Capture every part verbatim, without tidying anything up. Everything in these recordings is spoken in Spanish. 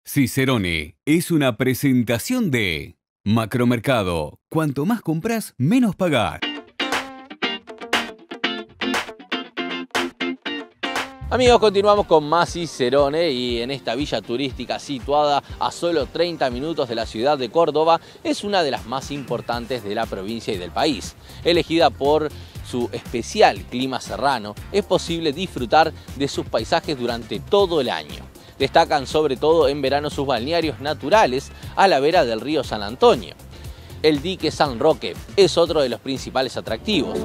Cicerone es una presentación de Macromercado. Cuanto más compras, menos pagás. Amigos, continuamos con más Cicerone y en esta villa turística situada a solo treinta minutos de la ciudad de Córdoba es una de las más importantes de la provincia y del país. Elegida por su especial clima serrano, es posible disfrutar de sus paisajes durante todo el año. Destacan sobre todo en verano sus balnearios naturales a la vera del río San Antonio. El dique San Roque es otro de los principales atractivos.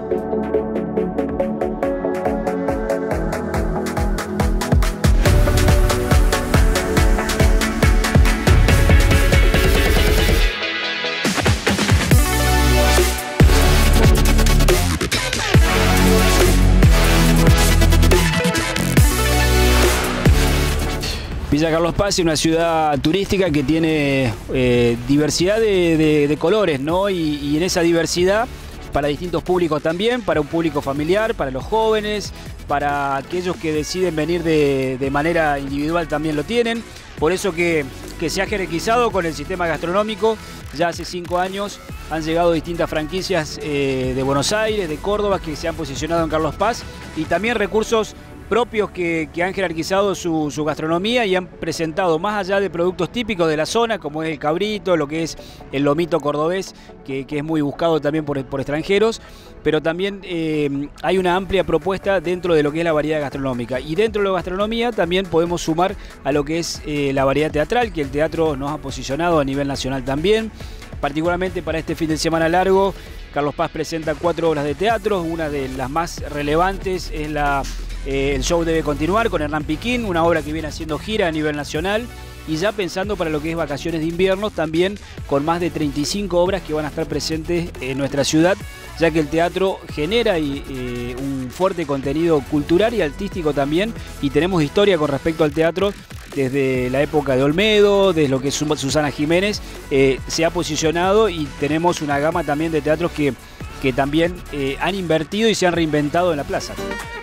Villa Carlos Paz es una ciudad turística que tiene eh, diversidad de, de, de colores, ¿no? Y, y en esa diversidad, para distintos públicos también, para un público familiar, para los jóvenes, para aquellos que deciden venir de, de manera individual también lo tienen. Por eso que, que se ha jerarquizado con el sistema gastronómico. Ya hace cinco años han llegado distintas franquicias eh, de Buenos Aires, de Córdoba, que se han posicionado en Carlos Paz, y también recursos propios que, que han jerarquizado su, su gastronomía y han presentado, más allá de productos típicos de la zona, como es el cabrito, lo que es el lomito cordobés, que, que es muy buscado también por, por extranjeros, pero también eh, hay una amplia propuesta dentro de lo que es la variedad gastronómica. Y dentro de la gastronomía también podemos sumar a lo que es eh, la variedad teatral, que el teatro nos ha posicionado a nivel nacional también. Particularmente para este fin de semana largo, Carlos Paz presenta cuatro obras de teatro. Una de las más relevantes es la... Eh, el show Debe Continuar con Hernán Piquín, una obra que viene haciendo gira a nivel nacional, y ya pensando para lo que es vacaciones de invierno también con más de treinta y cinco obras que van a estar presentes en nuestra ciudad, ya que el teatro genera y, eh, un fuerte contenido cultural y artístico también, y tenemos historia con respecto al teatro desde la época de Olmedo, desde lo que es Susana Jiménez, eh, se ha posicionado, y tenemos una gama también de teatros que, que también eh, han invertido y se han reinventado en la plaza.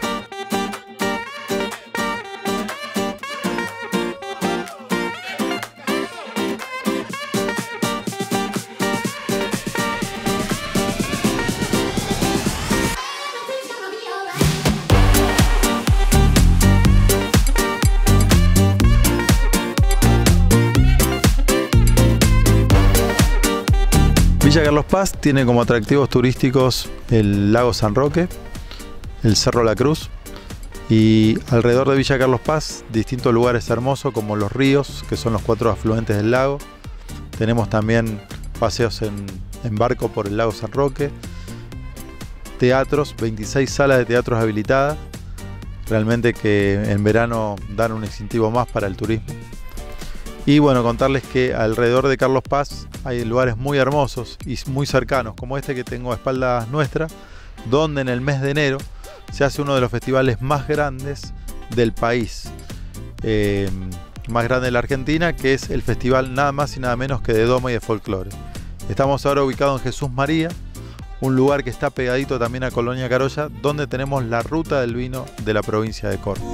Villa Carlos Paz tiene como atractivos turísticos el lago San Roque, el Cerro La Cruz, y alrededor de Villa Carlos Paz distintos lugares hermosos como los ríos, que son los cuatro afluentes del lago. Tenemos también paseos en, en barco por el lago San Roque, teatros, veintiséis salas de teatros habilitadas, realmente que en verano dan un incentivo más para el turismo. Y bueno, contarles que alrededor de Carlos Paz hay lugares muy hermosos y muy cercanos, como este que tengo a espaldas nuestras, donde en el mes de enero se hace uno de los festivales más grandes del país, eh, más grande de la Argentina, que es el festival nada más y nada menos que de Doma y de Folclore. Estamos ahora ubicados en Jesús María, un lugar que está pegadito también a Colonia Carolla, donde tenemos la ruta del vino de la provincia de Córdoba.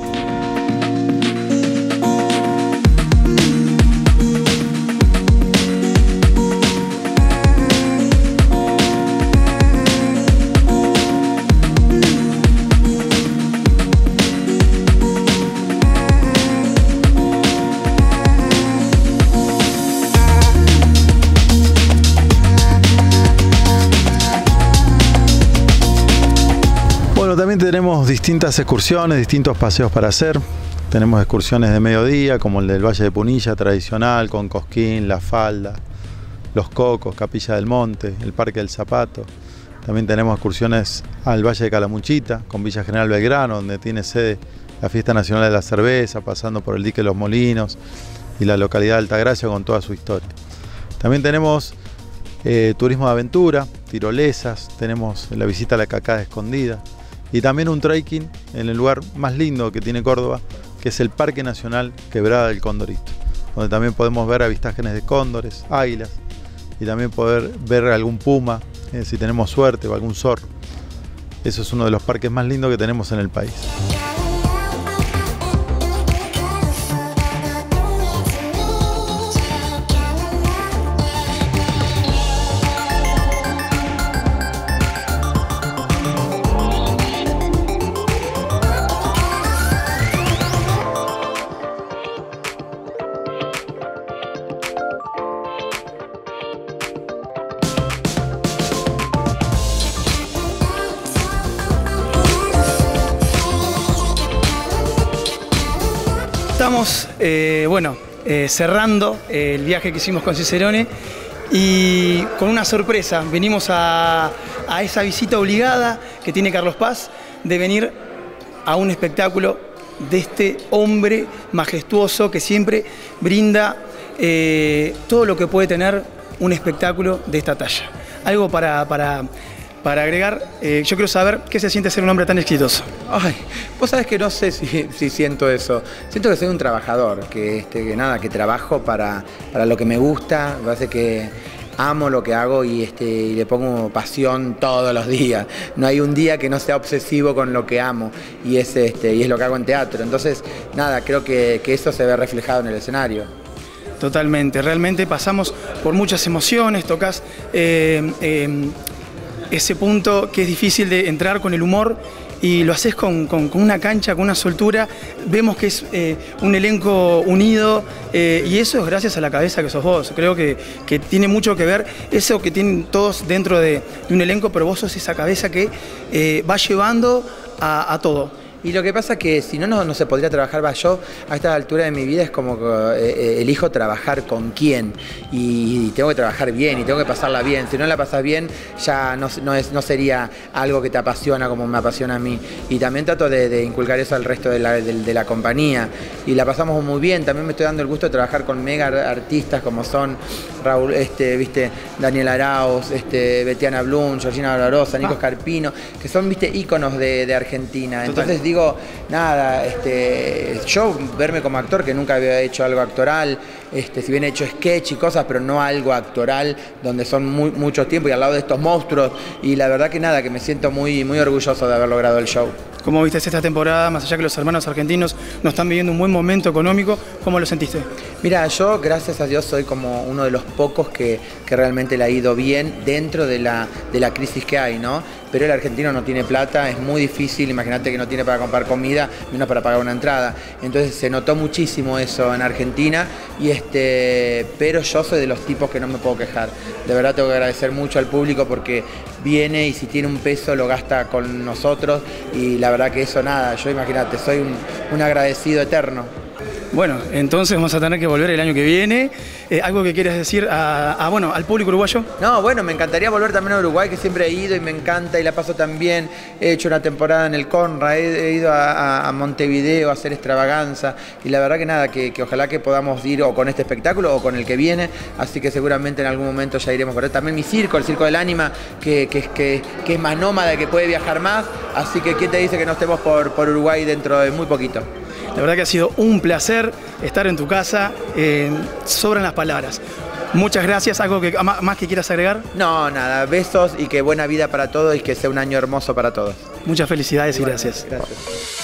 También tenemos distintas excursiones, distintos paseos para hacer. Tenemos excursiones de mediodía, como el del Valle de Punilla tradicional, con Cosquín, La Falda, Los Cocos, Capilla del Monte, el Parque del Zapato. También tenemos excursiones al Valle de Calamuchita, con Villa General Belgrano, donde tiene sede la Fiesta Nacional de la Cerveza, pasando por el Dique Los Molinos y la localidad de Altagracia con toda su historia. También tenemos eh, turismo de aventura, tirolesas, tenemos la visita a la Cascada Escondida, y también un trekking en el lugar más lindo que tiene Córdoba, que es el Parque Nacional Quebrada del Condorito, donde también podemos ver avistajes de cóndores, águilas, y también poder ver algún puma, eh, si tenemos suerte, o algún zorro. Eso es uno de los parques más lindos que tenemos en el país. estamos, eh, bueno, eh, cerrando eh, el viaje que hicimos con Cicerone y con una sorpresa. Venimos a, a esa visita obligada que tiene Carlos Paz de venir a un espectáculo de este hombre majestuoso que siempre brinda eh, todo lo que puede tener un espectáculo de esta talla. Algo para... para Para agregar, eh, yo quiero saber qué se siente ser un hombre tan exitoso. Ay, vos sabés que no sé si, si siento eso. Siento que soy un trabajador, que, este, que nada, que trabajo para, para lo que me gusta. Me parece que amo lo que hago y, este, y le pongo pasión todos los días. No hay un día que no sea obsesivo con lo que amo y es, este, y es lo que hago en teatro. Entonces, nada, creo que, que eso se ve reflejado en el escenario. Totalmente, realmente pasamos por muchas emociones, tocas eh, eh, ese punto que es difícil de entrar con el humor y lo haces con, con, con una cancha, con una soltura. Vemos que es eh, un elenco unido eh, y eso es gracias a la cabeza que sos vos. Creo que, que tiene mucho que ver eso que tienen todos dentro de, de un elenco, pero vos sos esa cabeza que eh, va llevando a, a todo. Y lo que pasa es que si no, no, no se podría trabajar. Va, yo a esta altura de mi vida es como que eh, elijo trabajar con quién y, y tengo que trabajar bien y tengo que pasarla bien. Si no la pasas bien ya no, no, es, no sería algo que te apasiona como me apasiona a mí. Y también trato de, de inculcar eso al resto de la, de, de la compañía y la pasamos muy bien. También me estoy dando el gusto de trabajar con mega artistas como son Raúl, este, viste, Daniel Arauz, este, Betiana Blum, Georgina Barbarosa, Nico Scarpino, que son, viste, íconos de, de Argentina. Entonces digo, Digo, nada, este, yo verme como actor, que nunca había hecho algo actoral, este, si bien he hecho sketch y cosas, pero no algo actoral, donde son muy, muchos tiempos y al lado de estos monstruos, y la verdad que nada, que me siento muy, muy orgulloso de haber logrado el show. ¿Cómo viste esta temporada? Más allá que los hermanos argentinos no están viviendo un buen momento económico, ¿cómo lo sentiste? Mira, yo gracias a Dios soy como uno de los pocos que, que realmente le ha ido bien dentro de la, de la crisis que hay, ¿no? Pero el argentino no tiene plata, es muy difícil, imagínate que no tiene para comprar comida, menos para pagar una entrada. Entonces se notó muchísimo eso en Argentina, y este, pero yo soy de los tipos que no me puedo quejar. De verdad tengo que agradecer mucho al público porque viene y si tiene un peso lo gasta con nosotros, y la verdad que eso nada, yo imagínate, soy un, un agradecido eterno. Bueno, entonces vamos a tener que volver el año que viene. Eh, ¿Algo que quieras decir a, a, bueno, al público uruguayo? No, bueno, me encantaría volver también a Uruguay, que siempre he ido y me encanta y la paso tan bien. He hecho una temporada en el Conra, he, he ido a, a Montevideo a hacer extravaganza y la verdad que nada, que, que ojalá que podamos ir o con este espectáculo o con el que viene, así que seguramente en algún momento ya iremos por él. También mi circo, el Circo del Ánima, que, que, que, que es más nómada, que puede viajar más, así que ¿quién te dice que no estemos por, por Uruguay dentro de muy poquito? La verdad que ha sido un placer estar en tu casa, eh, sobran las palabras. Muchas gracias, ¿algo que, más que quieras agregar? No, nada, besos y que buena vida para todos y que sea un año hermoso para todos. Muchas felicidades y gracias. Gracias.